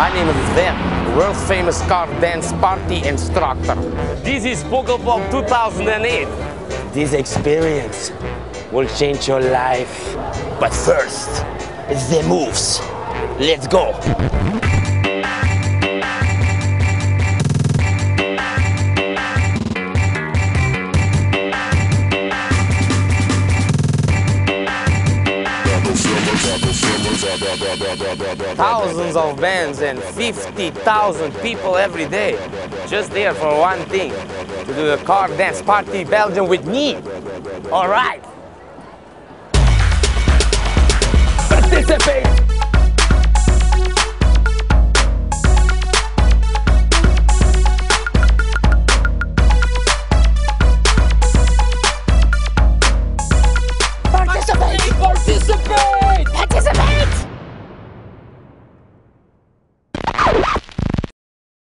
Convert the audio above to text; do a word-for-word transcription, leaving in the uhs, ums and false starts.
My name is Van, world famous car dance party instructor. This is Pukkelpop two thousand eight. This experience will change your life. But first, it's the moves. Let's go. Thousands of bands and fifty thousand people every day just there for one thing, to do a car dance party Belgium with me. All right. Participate. Participate. Participate.